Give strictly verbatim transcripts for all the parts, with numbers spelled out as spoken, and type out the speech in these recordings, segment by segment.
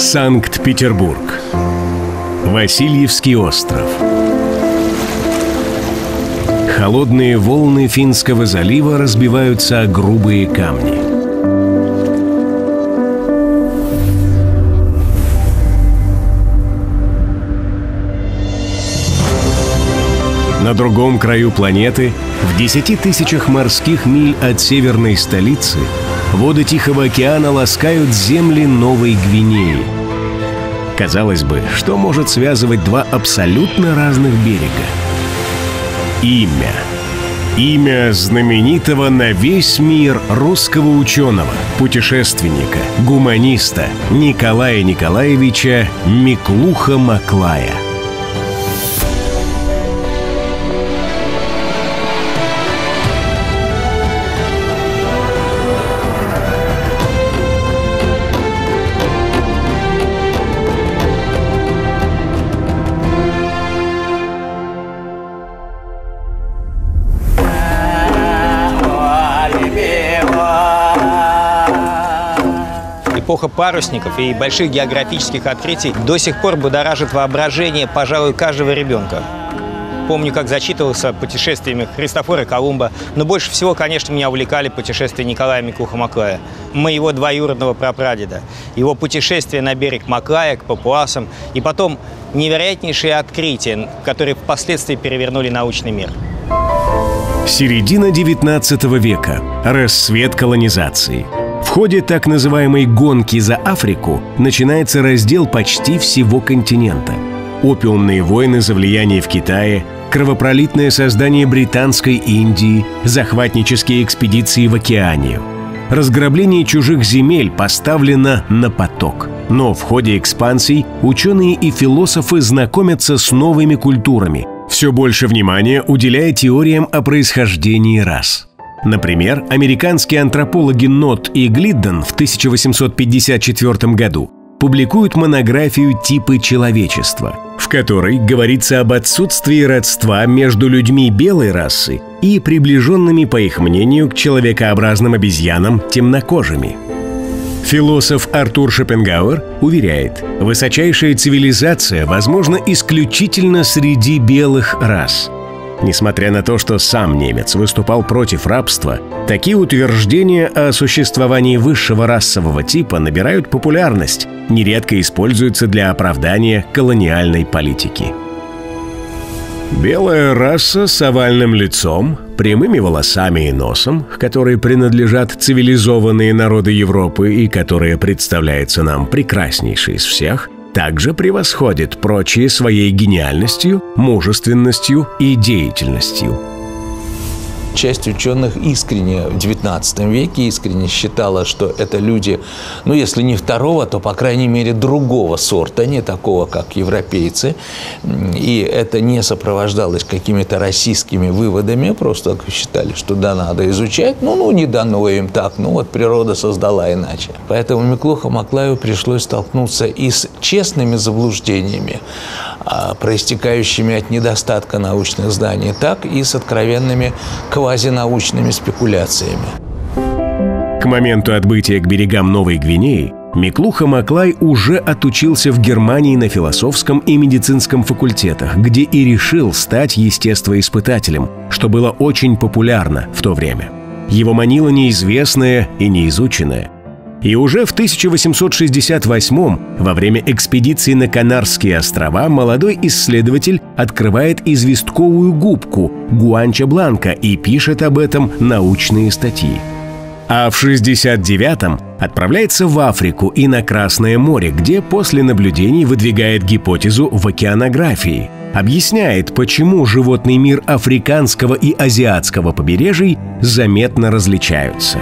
Санкт-Петербург. Васильевский остров. Холодные волны Финского залива разбиваются о грубые камни. На другом краю планеты, в десяти тысячах морских миль от северной столицы, воды Тихого океана ласкают земли Новой Гвинеи. Казалось бы, что может связывать два абсолютно разных берега? Имя. Имя знаменитого на весь мир русского ученого, путешественника, гуманиста Николая Николаевича Миклуха-Маклая. Эпоха парусников и больших географических открытий до сих пор будоражит воображение, пожалуй, каждого ребенка. Помню, как зачитывался путешествиями Христофора Колумба, но больше всего, конечно, меня увлекали путешествия Николая Миклуха-Маклая, моего двоюродного прапрадеда, его путешествия на берег Маклая к папуасам и потом невероятнейшие открытия, которые впоследствии перевернули научный мир. Середина девятнадцатого века. Рассвет колонизации. В ходе так называемой «гонки за Африку» начинается раздел почти всего континента. Опиумные войны за влияние в Китае, кровопролитное создание Британской Индии, захватнические экспедиции в Океанию. Разграбление чужих земель поставлено на поток. Но в ходе экспансий ученые и философы знакомятся с новыми культурами, все больше внимания уделяя теориям о происхождении рас. Например, американские антропологи Нотт и Глидден в тысяча восемьсот пятьдесят четвёртом году публикуют монографию «Типы человечества», в которой говорится об отсутствии родства между людьми белой расы и приближенными, по их мнению, к человекообразным обезьянам темнокожими. Философ Артур Шопенгауэр уверяет, высочайшая цивилизация возможна исключительно среди белых рас. Несмотря на то, что сам немец выступал против рабства, такие утверждения о существовании высшего расового типа набирают популярность, нередко используются для оправдания колониальной политики. Белая раса с овальным лицом, прямыми волосами и носом, которые принадлежат цивилизованные народы Европы и которая представляется нам прекраснейшей из всех, также превосходит прочие своей гениальностью, мужественностью и деятельностью. Часть ученых искренне в девятнадцатом веке искренне считала, что это люди, ну, если не второго, то, по крайней мере, другого сорта, не такого, как европейцы. И это не сопровождалось какими-то российскими выводами, просто считали, что да, надо изучать, ну, ну, не дано им так, ну, вот природа создала иначе. Поэтому Миклуху-Маклаю пришлось столкнуться и с честными заблуждениями, проистекающими от недостатка научных знаний, так и с откровенными квазинаучными спекуляциями. К моменту отбытия к берегам Новой Гвинеи Миклуха-Маклай уже отучился в Германии на философском и медицинском факультетах, где и решил стать естествоиспытателем, что было очень популярно в то время. Его манило неизвестное и неизученное. И уже в тысяча восемьсот шестьдесят восьмом, во время экспедиции на Канарские острова, молодой исследователь открывает известковую губку гуанча-бланка и пишет об этом научные статьи. А в шестьдесят девятом отправляется в Африку и на Красное море, где после наблюдений выдвигает гипотезу в океанографии. Объясняет, почему животный мир африканского и азиатского побережий заметно различаются.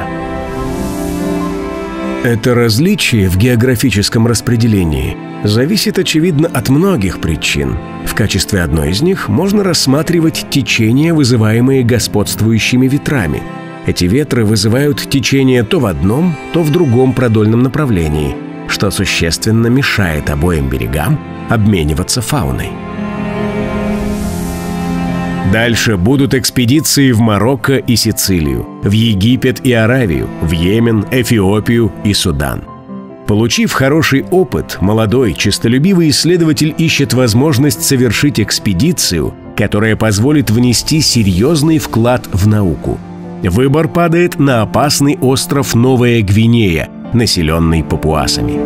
Это различие в географическом распределении зависит, очевидно, от многих причин. В качестве одной из них можно рассматривать течения, вызываемые господствующими ветрами. Эти ветры вызывают течение то в одном, то в другом продольном направлении, что существенно мешает обоим берегам обмениваться фауной. Дальше будут экспедиции в Марокко и Сицилию, в Египет и Аравию, в Йемен, Эфиопию и Судан. Получив хороший опыт, молодой, честолюбивый исследователь ищет возможность совершить экспедицию, которая позволит внести серьезный вклад в науку. Выбор падает на опасный остров Новая Гвинея, населенный папуасами.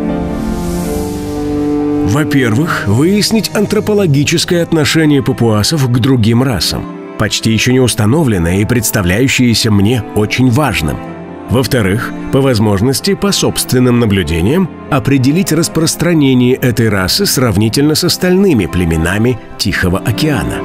Во-первых, выяснить антропологическое отношение папуасов к другим расам, почти еще не установленное и представляющееся мне очень важным. Во-вторых, по возможности, по собственным наблюдениям, определить распространение этой расы сравнительно с остальными племенами Тихого океана.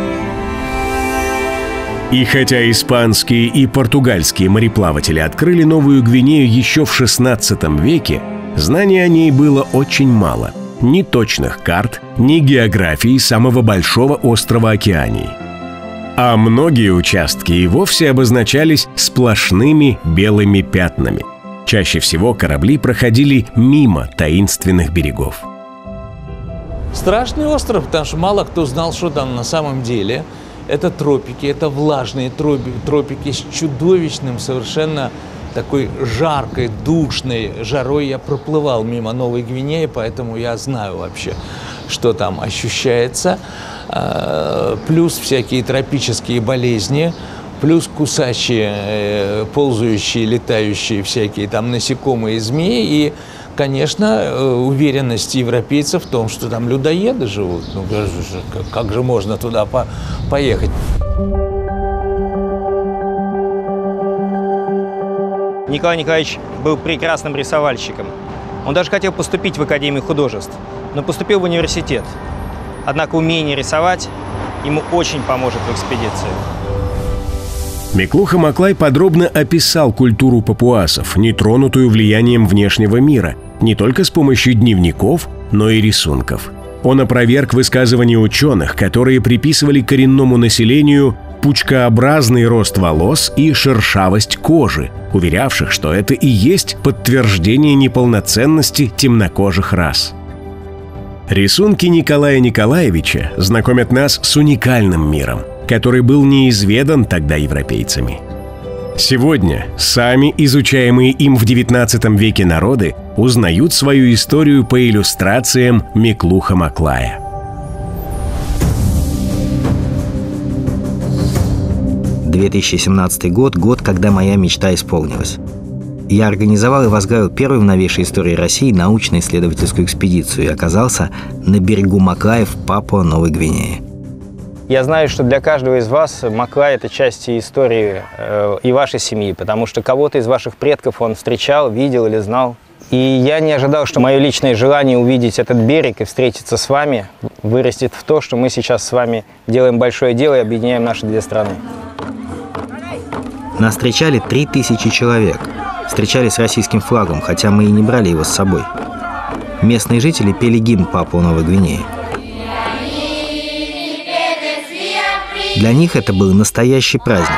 И хотя испанские и португальские мореплаватели открыли Новую Гвинею еще в шестнадцатом веке, знаний о ней было очень мало. Ни точных карт, ни географии самого большого острова Океании. А многие участки и вовсе обозначались сплошными белыми пятнами. Чаще всего корабли проходили мимо таинственных берегов. Страшный остров, потому что мало кто знал, что там на самом деле. Это тропики, это влажные тропики с чудовищным, совершенно такой жаркой, душной жарой. Я проплывал мимо Новой Гвинеи, поэтому я знаю вообще, что там ощущается. Плюс всякие тропические болезни, плюс кусачие, ползающие, летающие всякие там насекомые, змеи. И, конечно, уверенность европейцев в том, что там людоеды живут. Ну, как же можно туда по поехать? Николай Николаевич был прекрасным рисовальщиком. Он даже хотел поступить в Академию художеств, но поступил в университет. Однако умение рисовать ему очень поможет в экспедиции. Миклуха Маклай подробно описал культуру папуасов, нетронутую влиянием внешнего мира, не только с помощью дневников, но и рисунков. Он опроверг высказывания ученых, которые приписывали коренному населению пучкообразный рост волос и шершавость кожи, уверявших, что это и есть подтверждение неполноценности темнокожих рас. Рисунки Николая Николаевича знакомят нас с уникальным миром, который был неизведан тогда европейцами. Сегодня сами изучаемые им в девятнадцатом веке народы узнают свою историю по иллюстрациям Миклуха Маклая. две тысячи семнадцатый год – год, когда моя мечта исполнилась. Я организовал и возглавил первую в новейшей истории России научно-исследовательскую экспедицию и оказался на берегу Маклая в Папуа-Новой Гвинее. Я знаю, что для каждого из вас Маклай – это часть истории э, и вашей семьи, потому что кого-то из ваших предков он встречал, видел или знал. И я не ожидал, что мое личное желание увидеть этот берег и встретиться с вами вырастет в то, что мы сейчас с вами делаем большое дело и объединяем наши две страны. Нас встречали три тысячи человек. Встречали с российским флагом, хотя мы и не брали его с собой. Местные жители пели гимн Папуа-Новой Гвинеи. Для них это был настоящий праздник.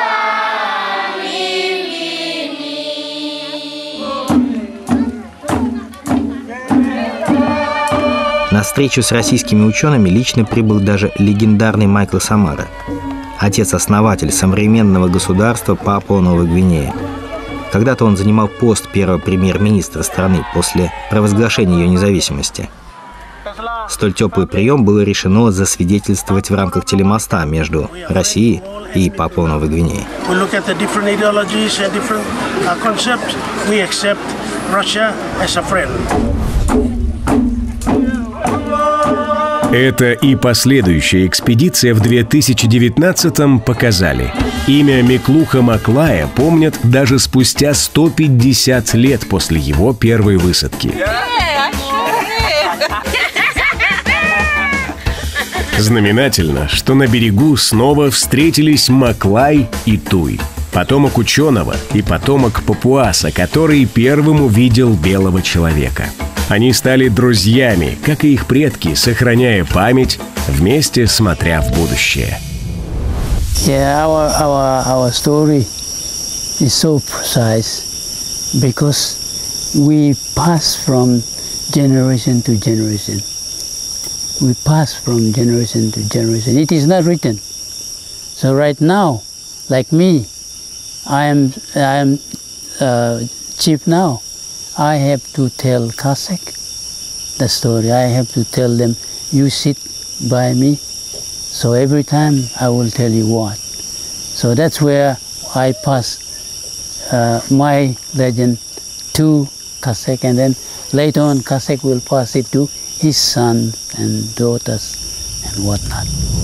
На встречу с российскими учеными лично прибыл даже легендарный Майкл Самара, отец-основатель современного государства Папуа-Новой Гвинеи. Когда-то он занимал пост первого премьер-министра страны после провозглашения ее независимости. Столь теплый прием было решено засвидетельствовать в рамках телемоста между Россией и Папуа-Новой Гвинеей. Это и последующая экспедиция в две тысячи девятнадцатом показали. Имя Миклуха Маклая помнят даже спустя сто пятьдесят лет после его первой высадки. Знаменательно, что на берегу снова встретились Маклай и Туй, потомок ученого и потомок папуаса, который первым увидел белого человека. Они стали друзьями, как и их предки, сохраняя память, вместе смотря в будущее. Yeah, our, our, our story is so precise because we pass from generation to generation. We pass from generation to generation. It is not written. So right now, like me, I am, I am uh, chief now. I have to tell Cossack the story. I have to tell them, you sit by me. So every time I will tell you what. So that's where I pass uh, my legend to Cossack, and then later on Cossack will pass it to his sons and daughters and whatnot.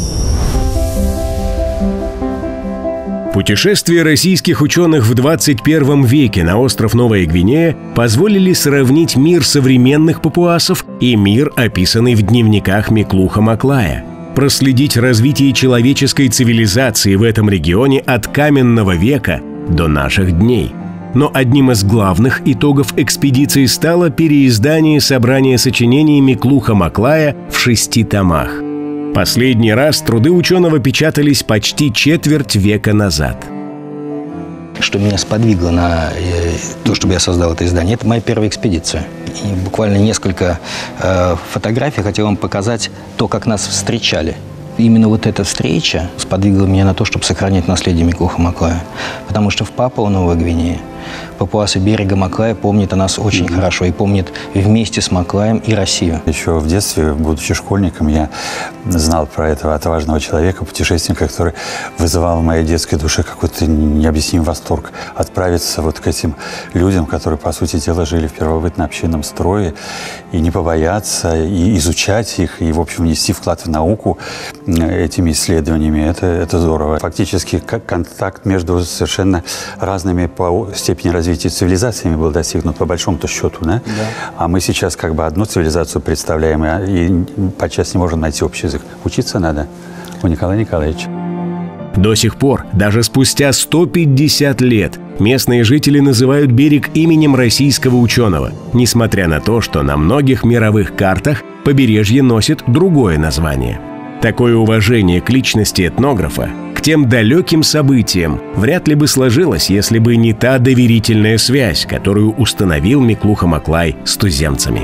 Путешествия российских ученых в двадцать первом веке на остров Новая Гвинея позволили сравнить мир современных папуасов и мир, описанный в дневниках Миклуха Маклая, проследить развитие человеческой цивилизации в этом регионе от каменного века до наших дней. Но одним из главных итогов экспедиции стало переиздание собрания сочинений Миклуха Маклая в шести томах. Последний раз труды ученого печатались почти четверть века назад. Что меня сподвигло на э, то, чтобы я создал это издание, это моя первая экспедиция. И буквально несколько э, фотографий хотел вам показать то, как нас встречали. Именно вот эта встреча сподвигла меня на то, чтобы сохранить наследие Миклуха Маклая. Потому что в Папуа-Новой Гвинее папуасы берега Маклая помнят о нас очень mm-hmm. хорошо и помнят вместе с Маклаем и Россию. Еще в детстве, будучи школьником, я знал про этого отважного человека, путешественника, который вызывал в моей детской душе какой-то необъяснимый восторг. Отправиться вот к этим людям, которые, по сути дела, жили в первобытно-общинном строе, и не побояться, и изучать их, и, в общем, внести вклад в науку этими исследованиями. Это, это здорово. Фактически как контакт между совершенно разными по степени развития цивилизациями был достигнут, по большому-то счету, да? Да. А мы сейчас как бы одну цивилизацию представляем, и подчас не можем найти общий язык. Учиться надо у Николая Николаевича. До сих пор, даже спустя сто пятьдесят лет, местные жители называют берег именем российского ученого, несмотря на то, что на многих мировых картах побережье носит другое название. Такое уважение к личности этнографа, к тем далеким событиям, вряд ли бы сложилось, если бы не та доверительная связь, которую установил Миклуха Маклай с туземцами.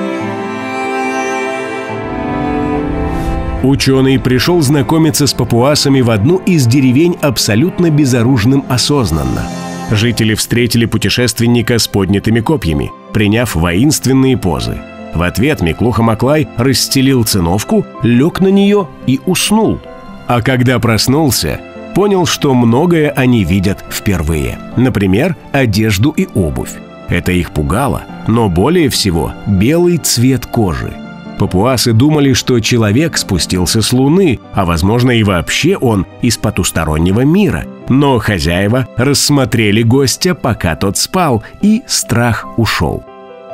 Ученый пришел знакомиться с папуасами в одну из деревень абсолютно безоружным осознанно. Жители встретили путешественника с поднятыми копьями, приняв воинственные позы. В ответ Миклуха Маклай расстелил циновку, лег на нее и уснул. А когда проснулся, понял, что многое они видят впервые. Например, одежду и обувь. Это их пугало, но более всего белый цвет кожи. Папуасы думали, что человек спустился с Луны, а, возможно, и вообще он из потустороннего мира. Но хозяева рассмотрели гостя, пока тот спал, и страх ушел.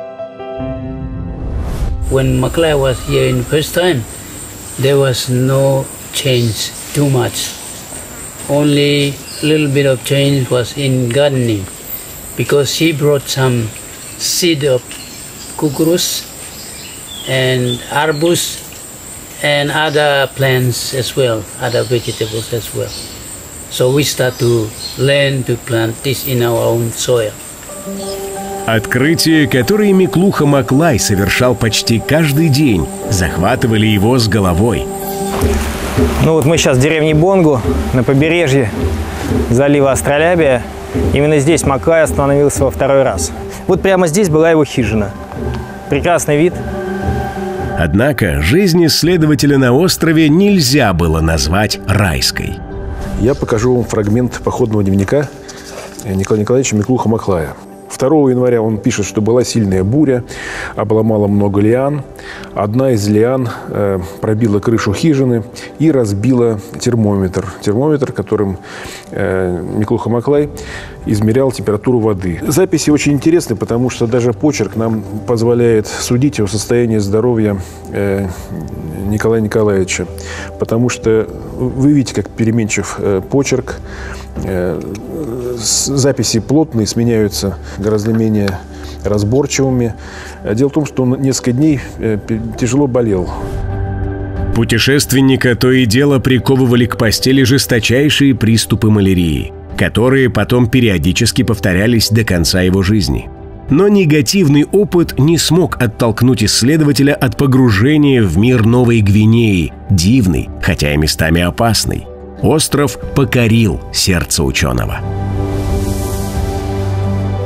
When Maklay was here in first time, there was no change too much. Only little bit of change was in gardening, because he brought some seed of cucuruz and arbus and other plants as well, other vegetables as well. So we start to learn to plant this in our own soil. Открытия, которые Миклуха Маклай совершал почти каждый день, захватывали его с головой. Ну вот мы сейчас в деревне Бонгу, на побережье залива Астролябия. Именно здесь Маклай остановился во второй раз. Вот прямо здесь была его хижина. Прекрасный вид. Однако жизнь исследователя на острове нельзя было назвать райской. Я покажу вам фрагмент походного дневника Николая Николаевича Миклуха Маклая. второго января он пишет, что была сильная буря, обломала много лиан. Одна из лиан э, пробила крышу хижины и разбила термометр. Термометр, которым э, Миклуха Маклай измерял температуру воды. Записи очень интересны, потому что даже почерк нам позволяет судить о состоянии здоровья э, Николая Николаевича. Потому что вы видите, как переменчив э, почерк. Э, записи плотные, сменяются гораздо менее разборчивыми. Дело в том, что он несколько дней э, тяжело болел. Путешественника то и дело приковывали к постели жесточайшие приступы малярии, которые потом периодически повторялись до конца его жизни. Но негативный опыт не смог оттолкнуть исследователя от погружения в мир Новой Гвинеи, дивный, хотя и местами опасный. Остров покорил сердце ученого.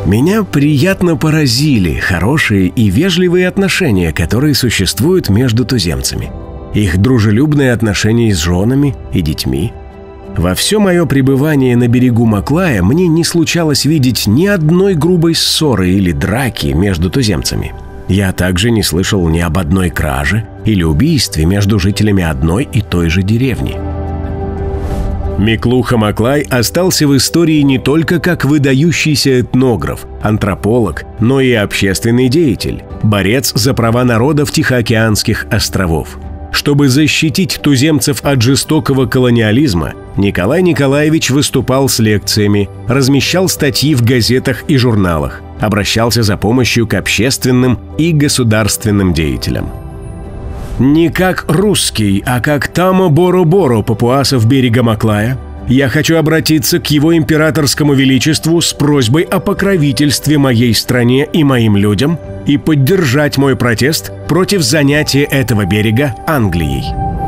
Меня приятно поразили хорошие и вежливые отношения, которые существуют между туземцами. Их дружелюбные отношения с женами и детьми. Во все мое пребывание на берегу Маклая мне не случалось видеть ни одной грубой ссоры или драки между туземцами. Я также не слышал ни об одной краже или убийстве между жителями одной и той же деревни. Миклуха Маклай остался в истории не только как выдающийся этнограф, антрополог, но и общественный деятель, борец за права народов Тихоокеанских островов. Чтобы защитить туземцев от жестокого колониализма, Николай Николаевич выступал с лекциями, размещал статьи в газетах и журналах, обращался за помощью к общественным и государственным деятелям. Не как русский, а как Тамо-Боро-Боро папуасов берега Маклая, я хочу обратиться к его императорскому величеству с просьбой о покровительстве моей стране и моим людям и поддержать мой протест против занятия этого берега Англией.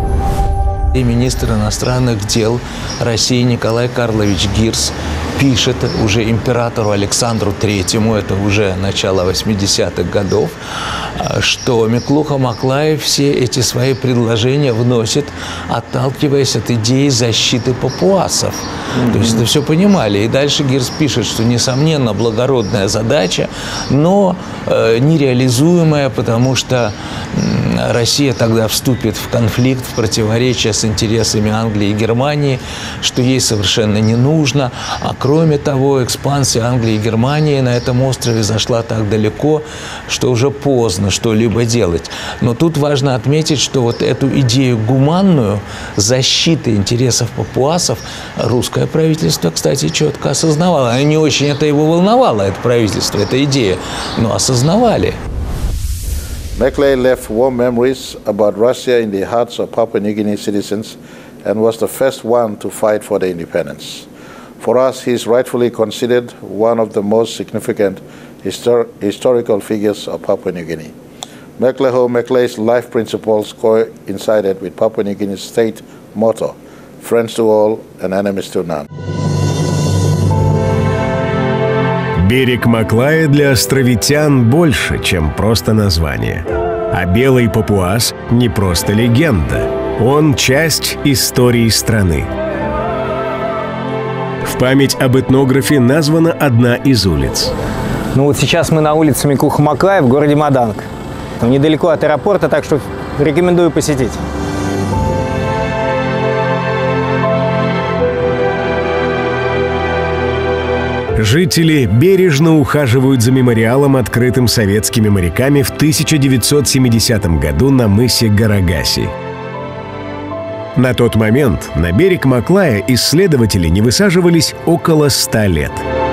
И министр иностранных дел России Николай Карлович Гирс пишет уже императору Александру Третьему, это уже начало восьмидесятых годов, что Миклуха Маклай все эти свои предложения вносит, отталкиваясь от идеи защиты папуасов. Mm-hmm. То есть это все понимали. И дальше Гирс пишет, что, несомненно, благородная задача, но э, нереализуемая, потому что э, Россия тогда вступит в конфликт, в противоречие с интересами Англии и Германии, что ей совершенно не нужно. А кроме того, экспансия Англии и Германии на этом острове зашла так далеко, что уже поздно что-либо делать. Но тут важно отметить, что вот эту идею гуманную защиты интересов папуасов русское правительство, кстати, четко осознавало. Оно не очень это его волновало, это правительство, эта идея, но осознавали. Maclay left warm memories about Russia in the hearts of Papua New Guinea citizens and was the first one to fight for their independence. For us, he is rightfully considered one of the most significant histor historical figures of Papua New Guinea. Mekleho Meklay's life principles coincided with Papua New Guinea's state motto, friends to all and enemies to none. Берег Маклая для островитян больше, чем просто название. А белый папуас не просто легенда. Он часть истории страны. В память об этнографе названа одна из улиц. Ну вот сейчас мы на улице Миклуха Маклая в городе Маданг. Там недалеко от аэропорта, так что рекомендую посетить. Жители бережно ухаживают за мемориалом, открытым советскими моряками в тысяча девятьсот семидесятом году на мысе Гарагаси. На тот момент на берег Маклая исследователи не высаживались около ста лет.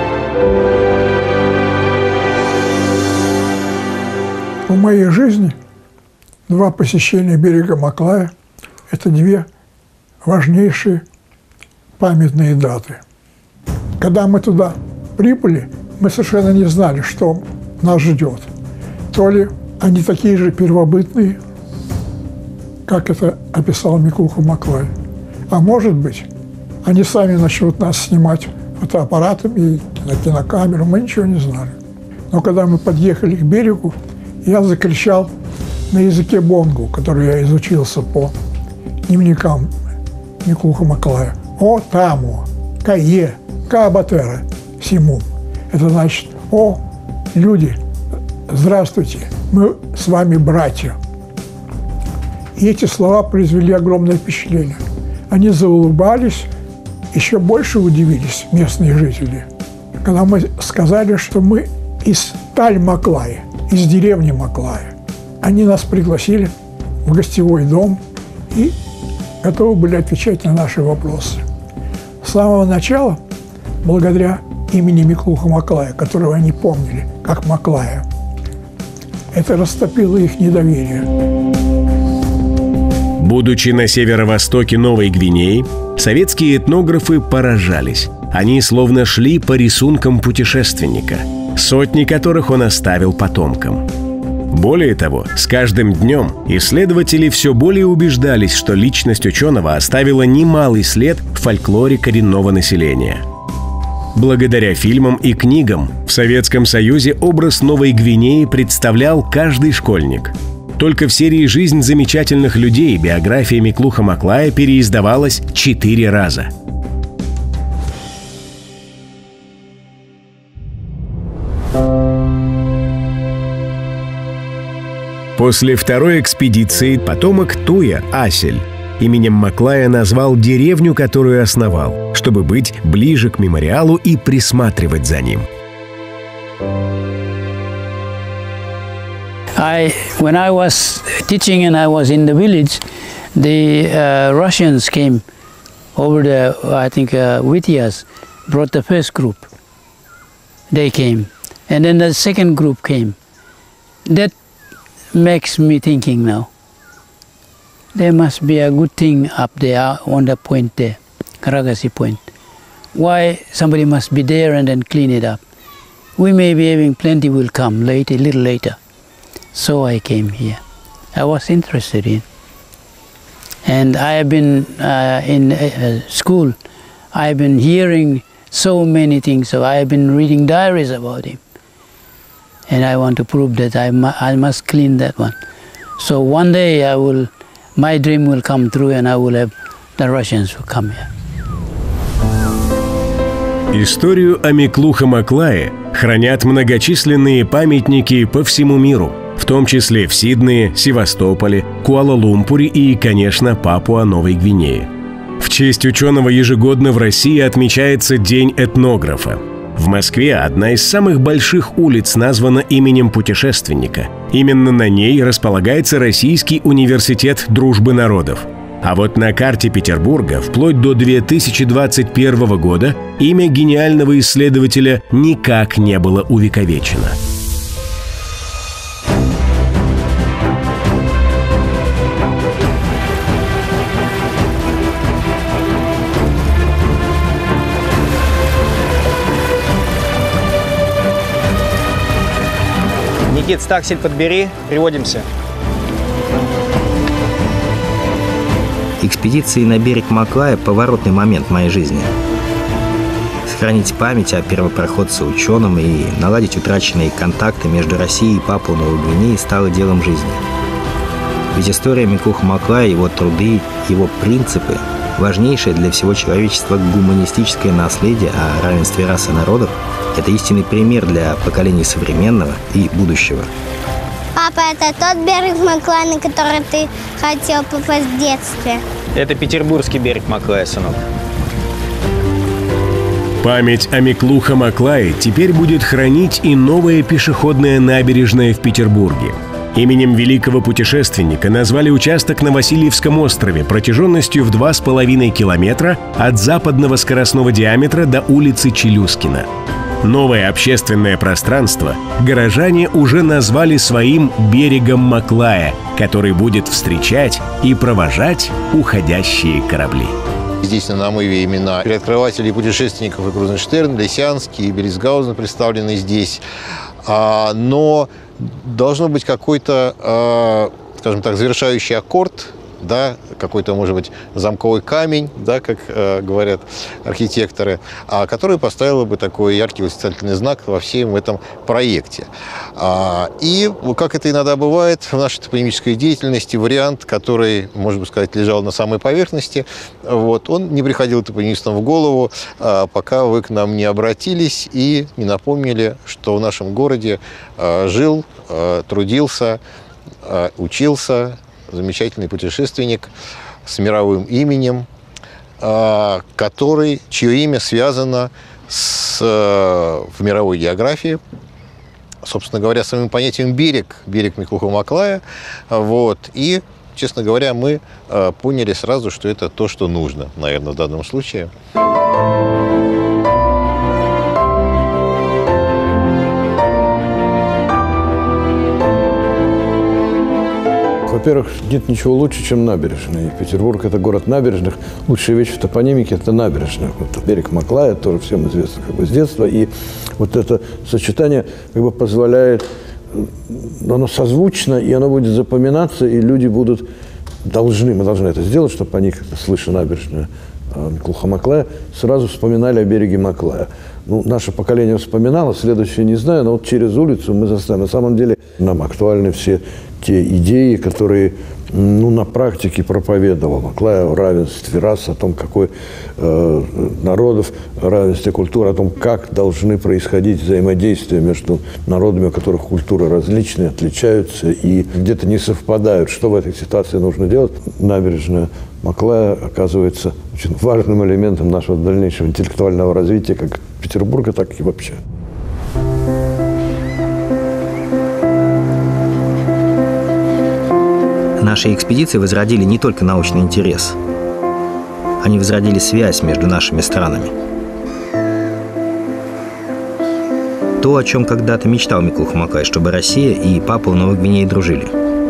В моей жизни два посещения берега Маклая – это две важнейшие памятные даты. Когда мы туда прибыли, мы совершенно не знали, что нас ждет. То ли они такие же первобытные, как это описал Миклуха Маклай, а может быть, они сами начнут нас снимать фотоаппаратом и на кинокамеру, мы ничего не знали. Но когда мы подъехали к берегу, я закричал на языке бонгу, который я изучился по дневникам Миклуха Маклая: «О тамо, кае, каабатера, симу». Это значит: «О, люди, здравствуйте, мы с вами братья». И эти слова произвели огромное впечатление. Они заулыбались, еще больше удивились местные жители, когда мы сказали, что мы из Таль-Маклая, из деревни Маклая. Они нас пригласили в гостевой дом и готовы были отвечать на наши вопросы. С самого начала, благодаря имени Миклуха Маклая, которого они помнили как Маклая, это растопило их недоверие. Будучи на северо-востоке Новой Гвинеи, советские этнографы поражались. Они словно шли по рисункам путешественника, сотни которых он оставил потомкам. Более того, с каждым днем исследователи все более убеждались, что личность ученого оставила немалый след в фольклоре коренного населения. Благодаря фильмам и книгам в Советском Союзе образ Новой Гвинеи представлял каждый школьник. Только в серии «Жизнь замечательных людей» биография Миклуха Маклая переиздавалась четыре раза. После второй экспедиции потомок Туя, Асель, именем Маклая назвал деревню, которую основал, чтобы быть ближе к мемориалу и присматривать за ним. I, when I was teaching and I was in the village, the uh, Russians came over the, I think, uh, Witias, brought the first group. They came. And then the second group came. That makes me thinking now. There must be a good thing up there on the point there, Karagasi Point. Why somebody must be there and then clean it up? We may be having plenty will come later, a little later. So I came here. I was interested in. And I have been uh, in uh, school. I have been hearing so many things. So I have been reading diaries about him. And I want to prove that I, mu I must clean that one. So one day I will, my dream will come true and I will have the Russians who come here. Историю о Миклухе Маклае хранят многочисленные памятники по всему миру, в том числе в Сиднее, Севастополе, Куала-Лумпуре и, конечно, Папуа-Новой Гвинее. В честь ученого ежегодно в России отмечается День этнографа. В Москве одна из самых больших улиц названа именем путешественника. Именно на ней располагается Российский университет дружбы народов. А вот на карте Петербурга вплоть до две тысячи двадцать первого года имя гениального исследователя никак не было увековечено. Никит, таксель подбери, приводимся. Экспедиции на берег Маклая – поворотный момент в моей жизни. Сохранить память о первопроходце ученом и наладить утраченные контакты между Россией и Папуа-Новой Гвинеей стало делом жизни. Ведь история Миклуха Маклая, его труды, его принципы – важнейшее для всего человечества гуманистическое наследие о равенстве рас и народов – это истинный пример для поколений современного и будущего. Папа, это тот берег Маклая, на который ты хотел попасть в детстве? Это петербургский берег Маклая, сынок. Память о Миклухе Маклае теперь будет хранить и новая пешеходная набережная в Петербурге. Именем великого путешественника назвали участок на Васильевском острове протяженностью в два с половиной километра от западного скоростного диаметра до улицы Челюскина. Новое общественное пространство горожане уже назвали своим берегом Маклая, который будет встречать и провожать уходящие корабли. Здесь на намыве имена открывателей и путешественников и Крузенштерн, Лисянский и Беллисгаузен представлены здесь. А, но должно быть какой-то, а, скажем так, завершающий аккорд, да, какой-то, может быть, замковый камень, да, как э, говорят архитекторы, а который поставил бы такой яркий восклицательный знак во всем этом проекте. А, и, как это иногда бывает в нашей топонимической деятельности, вариант, который, можно сказать, лежал на самой поверхности, вот, он не приходил топонимистам в голову, а, пока вы к нам не обратились и не напомнили, что в нашем городе а, жил, а, трудился, а, учился замечательный путешественник с мировым именем, который, чье имя связано с, в мировой географии, собственно говоря, самим понятием «берег», берег Миклуха Маклая. Вот, и, честно говоря, мы поняли сразу, что это то, что нужно, наверное, в данном случае. Во-первых, нет ничего лучше, чем набережные. Петербург – это город набережных. Лучшая вещь в топонимике – это набережная. Вот берег Маклая тоже всем известно как бы с детства. И вот это сочетание как бы позволяет, оно созвучно, и оно будет запоминаться, и люди будут должны, мы должны это сделать, чтобы они, слыша набережную Миклуха Маклая, сразу вспоминали о береге Маклая. ну, наше поколение вспоминало, следующее не знаю, но вот через улицу мы заставим. На самом деле нам актуальны все те идеи, которые ну, на практике проповедовал Маклай о равенстве рас, о том, какой э, народов, равенстве культур, о том, как должны происходить взаимодействия между народами, у которых культуры различные, отличаются и где-то не совпадают. Что в этой ситуации нужно делать? Набережная Маклая оказывается очень важным элементом нашего дальнейшего интеллектуального развития как Петербурга, так и вообще. Наши экспедиции возродили не только научный интерес. Они возродили связь между нашими странами. То, о чем когда-то мечтал Миклуха Маклай, чтобы Россия и Папуа Новой Гвинеи дружили.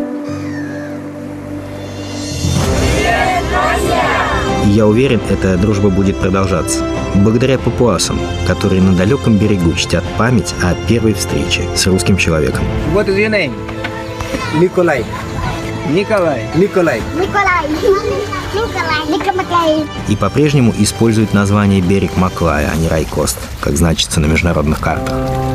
И я уверен, эта дружба будет продолжаться. Благодаря папуасам, которые на далеком берегу чтят память о первой встрече с русским человеком. What is your name? Николай. Николай. Николай. Николай. Николай. Николай. И по-прежнему используют название «Берег Маклая», а не «Райкост», как значится на международных картах.